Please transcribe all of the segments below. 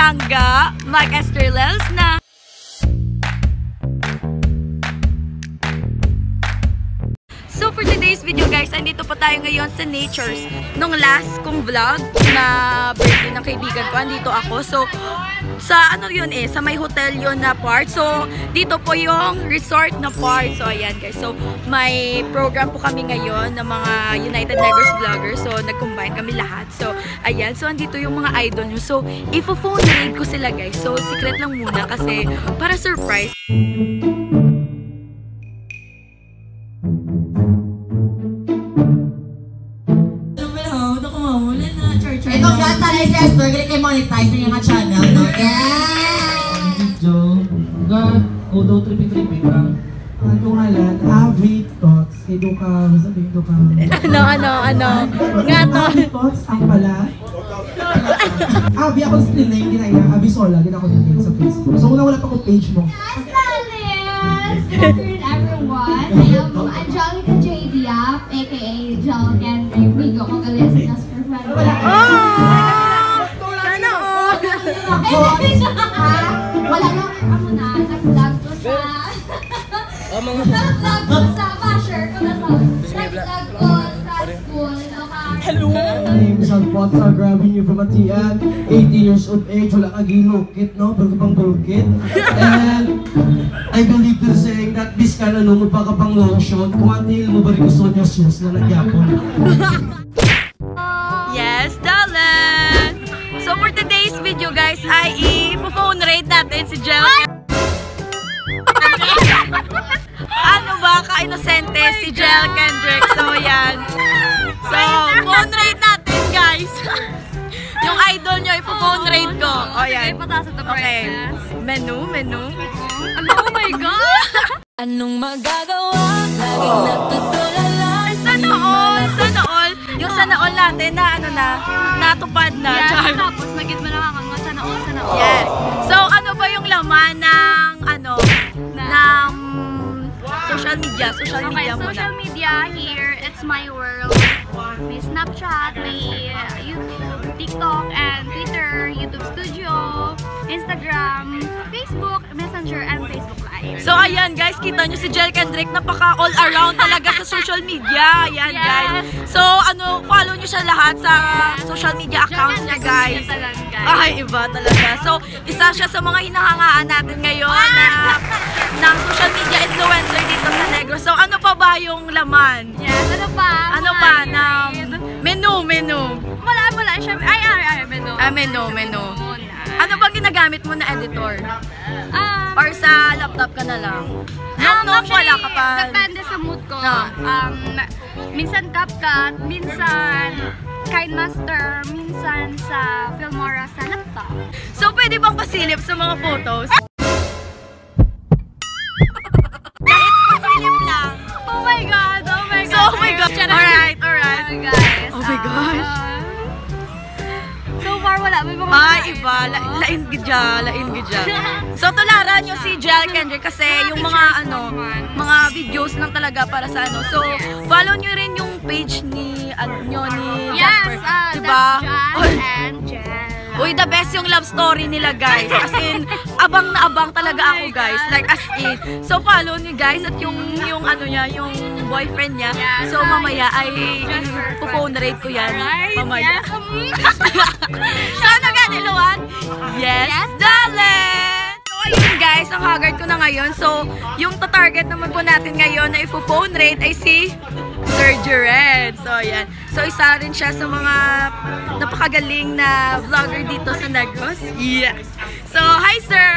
mangga, mag-estrelels na. So for today's video guys, andito po tayo ngayon sa Nature's. Nung last kong vlog na birthday ng kaibigan ko, andito ako. So sa ano yun sa may hotel yun na part. So dito po yung resort na part. So ayan guys, so may program po kami ngayon ng mga United Negros vloggers. So nag-combine kami lahat. So ayan, so andito yung mga idol nyo. So ifo-phone raid ko sila guys. So secret lang muna kasi para surprise. Ito gata na yung sister, galing kayo monetize na yung mga channel, no? Yeah! Video, God, although trippy-trippy lang. Ang pangalan, Avi Tots. Ito ka, sabihin ko ka. Ano? Nga to. Avi Tots, ang pala. Avi, ako sa screen name, ginaya. Avi Sola, din ako din sa Facebook. So, wala pa ko page mo. Good afternoon, everyone. I am Angelica J. Diap, aka Jel Kendrick. Bigo ko galing sa Just for Fun. Sana Wala lang ako na. Nag-vlog ko sa... Nag-vlog ko sa basher ko na sa... Nag-vlog ko sa school. Hello! My name is Alfonso, grabbing you from Atian. 18 years of age, wala ka gilukit, no? Pero kapang bulkit. And I believe to saying that this ka na lumod pa kapang lotion. Kung atil mo ba rin gusto niya sus na nagyapon? Yes, darling! So for today's video guys, ay i-phone raid natin si Jel. Ano ba ka-inosente si Jel Kendrick? So yan. So, phone raid natin guys. Yung idol nyo, i-phone raid ko. O yan. Okay. Menu. Oh my God! Anong magagawa? Laging natutulala. Sana all. Yung sana all natin na natupad na. Yes, tapos magit mo lang ako. Sana all. Yes. So, ano ba yung laman ng ng social media? Social media muna. Social media here, it's my world. May Snapchat, may YouTube, TikTok, and Twitter, YouTube Studio, Instagram, Facebook, Messenger, and Facebook Live. So ayan guys, kita nyo si Jel Kendrick, napaka all around talaga sa social media. Ayan guys. So follow nyo siya lahat sa social media accounts niya guys. Ay, iba talaga. So isa siya sa mga hinahangaan natin ngayon ng social media influencer dito sa Negros. So ano pa ba yung laman? Yes, ano pa? Menu. Wala. Siyempre, menu. Ano bang ginagamit mo na editor? Or sa laptop ka na lang? Wala ka pa. Depende sa mood ko. No. Minsan CapCut, minsan KineMaster, minsan sa Filmora sa laptop. So pwede bang pasilip sa mga photos? Kahit pasilip lang. Oh my God! So, oh my God. Alright. Guys. Oh my gosh. So far, wala. May mga Iba. Lain gidya. So, tularan nyo si Jel Kendrick kasi yung mga videos lang talaga para sa So, follow nyo rin yung page ni Jasper. Diba? And Jel. Uy, the best yung love story nila guys. As in, abang na abang talaga ako guys. Like as in. So follow niyo guys at yung yung boyfriend niya. So mamaya ay phone raid ko yan. Mamaya. So ano ganun, Luan? Yes, darling! So ayun guys, ang haggard ko na ngayon. So yung tatarget naman po natin ngayon na i-phone raid ay si Sir Jured. So ayan. So isa rin siya sa mga napakagaling na vlogger dito sa Negros. Yes. So hi sir!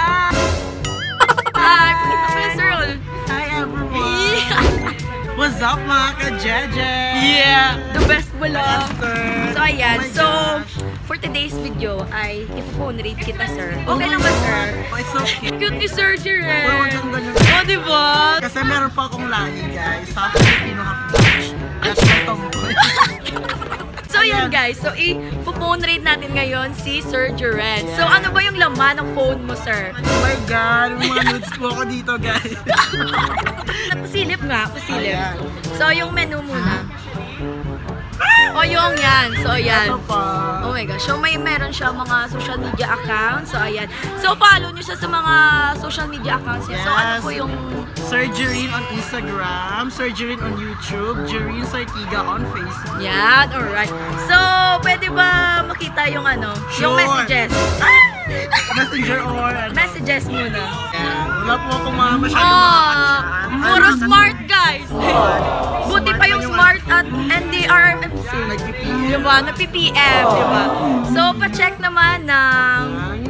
Hi! Pakita mo yung sir. Hi everyone! What's up mga ka-Jeje? Yeah! The best mo lang. So ayan. Oh So for today's video ay i-phone raid kita sir. Okay lang ba sir? Oh, it's so cute. Cute ni Sir Jured. Huwag kang ganyan. Oh diba? Kasi meron pa akong lahi guys. Sa Filipino half-Dutch. That's my tomboy. So yun guys, so i-phone raid natin ngayon si Sir Jured. So ano ba yung laman ng phone mo sir? Oh my God! Mga nudes po ako dito guys. Pasilip nga, pasilip. Ayan. So yung menu muna. O yung yan, so yan. Ito pa. Oh my gosh, so meron siya mga social media accounts. So, ayan. So, follow nyo siya sa mga social media accounts niya. So, ano po yung... Sir Jereen on Instagram, Sir Jereen on YouTube, Jereen Sartiga on Facebook. Yan, alright. So, pwede ba makita yung ano? Yung Sure. messages? Messenger or ano. Messages muna. Wala po akong mga masyadong mga kachat. Puro smart, guys. Buti pa yung smart at NDRMC. Nag-PM. Diba? Nag-PPM, diba? So, pa-check naman ng...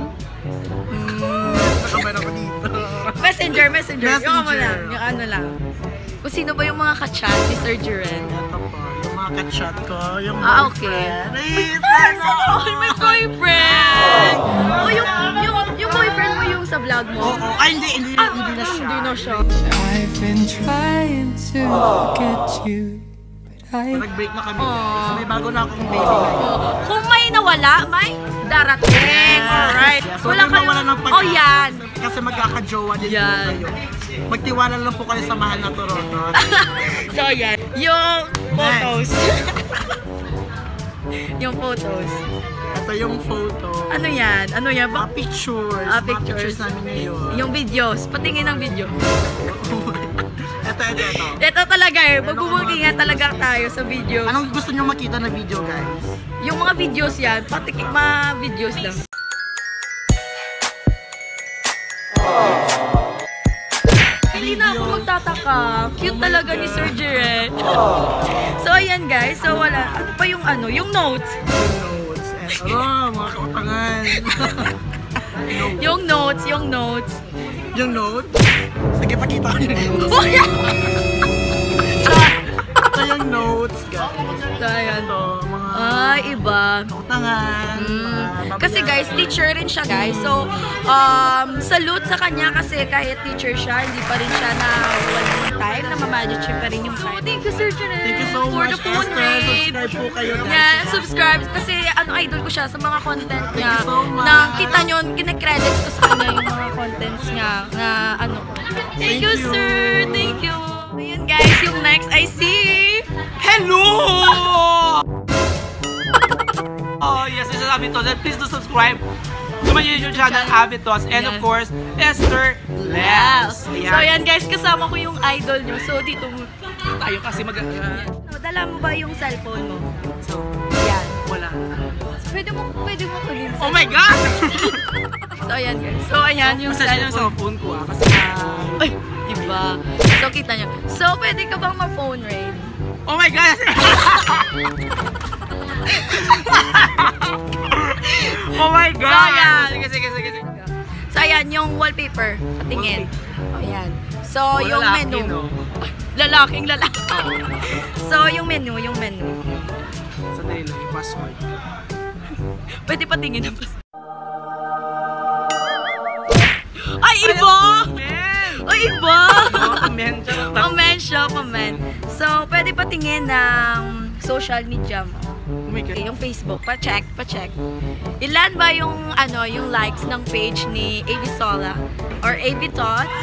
Nakamera ko dito. Messenger. Yung ano Messenger. lang, yung ano lang. Kung sino ba yung mga ka-chat ni Sir Jiren? Ito po, yung mga kachat ko, yung Okay. boyfriend. Ay, sana Oh, may boyfriend! Oh, yung boyfriend mo yung sa vlog mo? Oo. Ay, hindi na siya. Hindi na siya. I've been trying to forget you, but I Nag-break na kami. Aww. Kasi may bago na akong baby ngayon. Oh, kung may nawala, may darating. Alright. So, Wala hindi mawala ng Oh, yan. Kasi magkakajowa din Yan. po kayo. Magtiwala lang po kayo sa mahal na Toronto. So, yan. Yung photos. Yung photos. Ito yung photo. Ano yan? Ano yan? Pictures. Ah, Mga pictures. namin ngayon. Yung videos. Patingin ng video. Ito. Ito talaga eh. Magbubungingan talaga tayo sa videos. Anong gusto nyo makita na video, guys? Yung mga videos yan, mga videos lang. Hindi na ako magtataka. Cute talaga ni Sir Jiren. So, ayan guys. So, wala. Ano pa yung ano? Yung notes. Notes. And, mga kautangan. Yung notes. Yung note? Sige, pakita ko yung Oh, yeah! Ito yung notes, guys. So, ayan. Ito, mga Ay, iba. kautangan. Kasi guys, teacher rin siya guys. So, salute sa kanya kasi kahit teacher siya, hindi pa rin siya na walang time na mamanage pa rin yung time. So, thank you Sir Jiren. Thank you so for much, the phone Esther. rate. Subscribe po kayo, guys. Yeah, subscribe. Kasi idol ko siya sa mga content niya. Thank you so much. Na kita nyo, kine-credits ko sa kanya yung mga contents niya na ano. Thank you, sir. Thank you. Ayun guys, yung next I see. Hello! Oh yes, this is Abitos and please do subscribe to my YouTube channel Abitos and of Yes. course Esther Labs. So ayan guys, kasama ko yung idol nyo. So dito Tayo kasi dala mo ba yung cellphone mo? So, Yan. wala. Pwede mo kunin. Oh my God! So ayan guys. So ayan yung Masasya yung cellphone. cellphone ko kasi Ay, iba. So kita nyo. So pwede ka bang ma-phone ring? oh my God! Oh my God! So, ayan. Sige. So ayan yung wallpaper. Patingin. Ayan. So Oh, yung lalaki, menu. no? Lalaking lalaki. So yung menu. Sandali lang, yung password. Pwede patingin ng password. Ay, iba! Man! Ay, iba! Comment. Comment. So, pwede patingin ng social media mo. Oh my God. Okay, yung Facebook. Pa-check. Ilan ba yung, yung likes ng page ni AV Sola? Or AV Tots?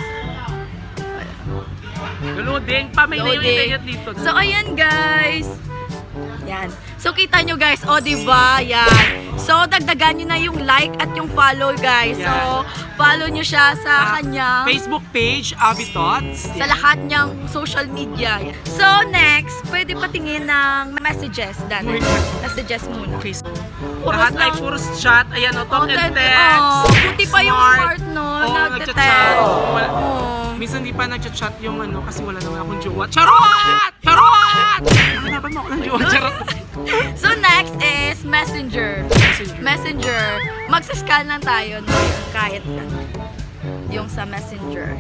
Loading pa, may Loading. internet dito. So, ayan guys. Yan. So, kita nyo guys. O, diba? Yan. So, dagdagan nyo na yung like at yung follow guys. So, follow nyo siya sa kanyang Facebook page, Abitots. sa lahat niyang social media. So, next, pwede patingin ng messages. Dati. Messages muna. Facebook. Puros Lahat lang. ay puro chat. Ayan, o, talk and text. Buti pa yung smart, no? Oo, Nagte-text. nagchat-chat. Oo. Minsan di pa nagchat-chat yung kasi wala naman akong jowa. Charot! Charot! Hanapan mo ako ng jowa. Charot! So, next is Messenger. Magsascan lang tayo no? Kahit yung sa Messenger.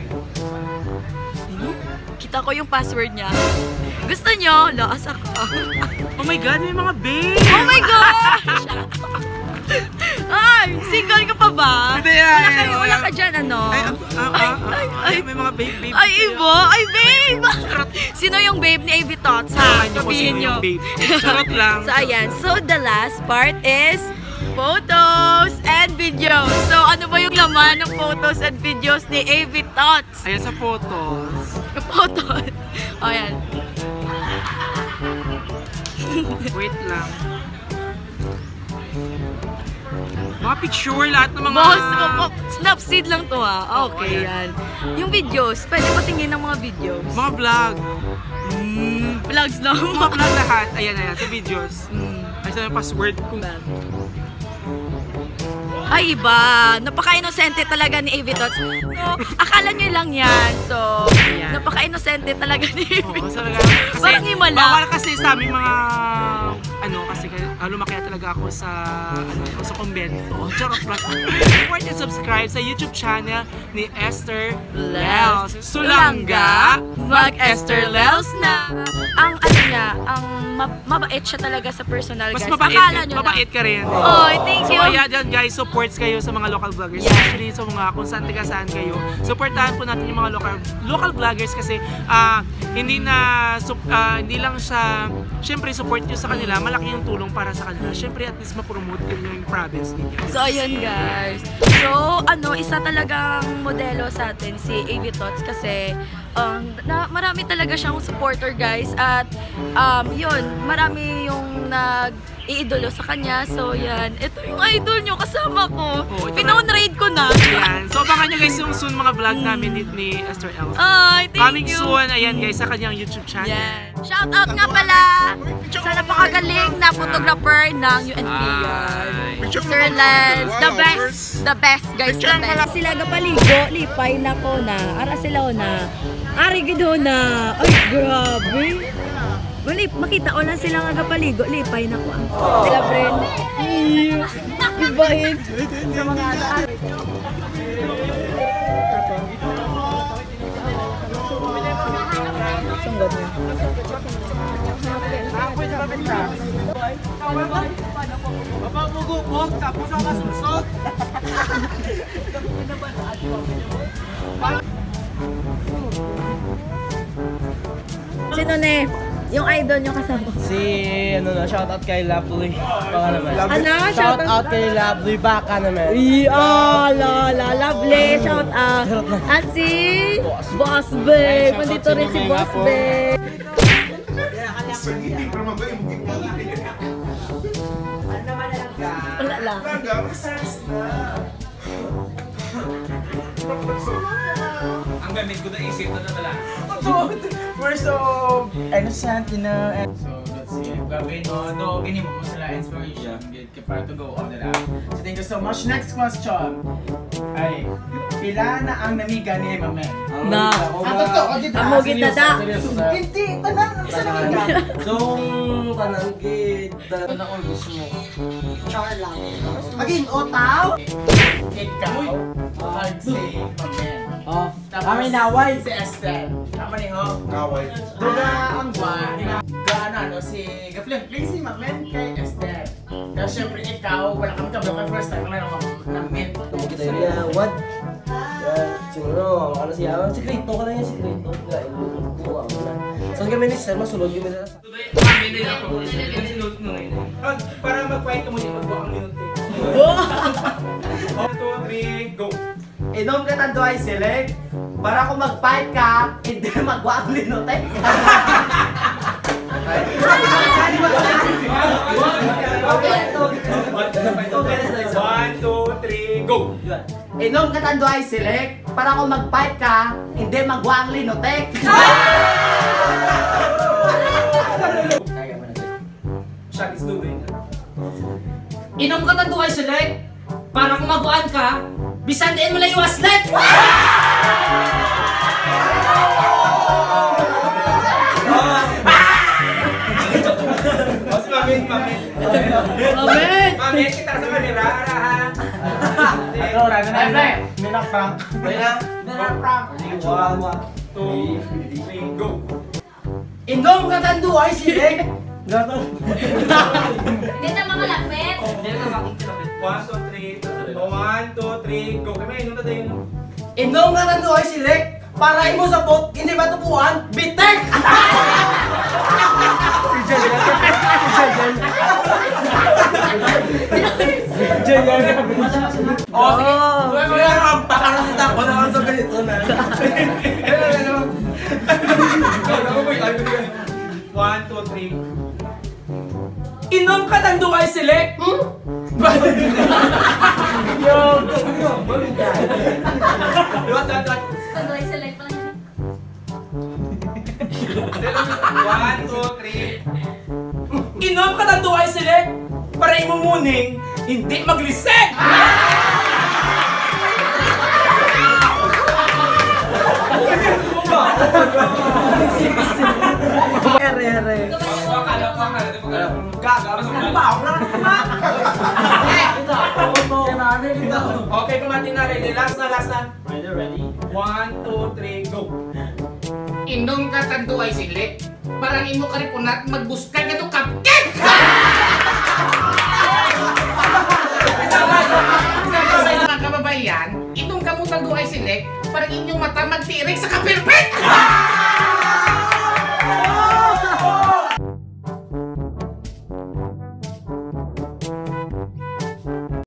Kita ko yung password niya. Gusto nyo? Laas ako. Oh my God, may mga babe! Oh my gosh! Ay, single ka pa ba? Hindi yan. Wala ka dyan, ano? Ay, may mga babe. Ay, iba! Ay, babe! Sino yung babe ni AV Tots, ha? Sabihin nyo kung sino Sabihin nyo. yung babe. Charot lang. So, ayan. So, the last part is photos and videos. So, ano ba yung laman ng photos and videos ni AV Tots? Ayan sa photos. Photos. O, ayan. Wait lang. Mga picture, lahat ng mga... Boss, Snapseed lang to ha. Okay, yan. Yung videos, pwede ko tingin ng mga videos. Mga vlog. Vlogs lang. Mga vlog lahat. Ayan, sa videos. Ay, sa yung password ko. Ay, iba. Napaka-inosente talaga ni Avitots. So, akala nyo lang yan. So, napaka-inosente talaga ni Avitots. Parang himala. Bawal kasi sa aming mga... kasi lumaki talaga ako sa sa kumbento. Charot lang. Support and subscribe sa YouTube channel ni Esther Lels. Sulangga, mag-Esther Lels na. Ang niya, ang mabait siya talaga sa personal, Mas guys. mabait ka rin. Oh, thank you. So, ayan dyan guys, supports kayo sa mga local vloggers. Especially sa mga kung saan taga saan kayo. Supportahan po natin yung mga local vloggers kasi hindi lang siya, syempre support nyo sa kanila, malaki yung tulong para sa kanila. Syempre at least ma-promote yung province ninyo. So, ayun guys. So, isa talagang modelo sa atin si Avitots kasi marami talaga siyang supporter guys at yun, marami yung nag-iidolo sa kanya. So, yan. Ito yung idol nyo, kasama ko. Pinaon-raid ko na. Ayan. So, abangan nyo guys yung soon mga vlog namin ni Esther Lels. Ay, thank Coming you. soon, ayan guys, sa kanyang YouTube channel. Yan. Shout out nga pala sa napakagaling na photographer ng UNP. Sir Lens, the best guys, the best. Sila gapaligo, lipay na ko na. Ara sila na. Ari gido na. Ay, grabe. Makita ko lang sila nga gapaligo, lipay na ko. Sila friend. Ibahin. Sa mga ari. Sunggod niya. Mapapugubog, tapos ang kasusot. Sino ne? Yung idol nyo kasama. Shoutout kay Lovely. Baka naman. Shoutout kay Lovely. Baka naman. Lovely. Shout out. At si Boss Babe. Nandito rin si Boss Babe. Wala lang. Ang gamit ko na isip na pala. We're so innocent, and So, let's see. Gawin no, gini mo sila inspiration. Get para to go on nila. so thank you so much. Next question. Ay, pila na ang namiga ni Ma'am Mel? Na. Amugit na da. Hindi, tanang sa namiga. So, pananggit. Ano ang gusto mo? Char lang. Again, otaw? Ikaw. Hard say, Ma'am Mel. Kami naway. Si Esther. Tama ni ho. Naway. Duga ang buwan. Gaano si Gafling si Ma'am Mel kay Esther. Kaya syempre ikaw, wala kami kablokan first time na na-meet. Kita yun what? Siguro, sikreto ka lang yung sikreto. So kami ni Sir, masulog yung nila. Para mag-fight ka mo dito, magbuha ang minuto. 1, 2, 3, go! Inom ka tando ay select. Para kung mag-fight ka, hindi magwa ang linote. 1, 2, 3, go! Inom ka tando ay select. Para kung mag-fight ka, hindi magwa ang linote. Shot is doing. Inom ka tando ay select. Para kung mabuan ka, bisan din mo lang yung aslet! Mamit, kita sa kamera, arahan. Ito, rana na. Minak prank. Minak prank. 1, 2, 3, go! Inom ka tando ay select. Hindi na mga lapit. 1, 2, 3, go! Kami, inom na tayo. Inom ka tando ay select. Para imo sabot, hindi matupuan, bitek! Oh, sige. Baka nakita ko na ako sa ganito na. 1, 2, 3. Inom ka tando ay select. Tanduay select pa lang. 1, 2, 3. Inom ka ng Duay Select para imumuning hindi maglisek! Okay, pamati na ready. Last na. Ready? 1, 2, 3, go! Inom ka tanduay silik, parang imo ka rin punat magbuskag ka itong cupcake! Mga kababayan, inom ka mo tanduay silik, parang inyong mata magtirik sa kapirpit!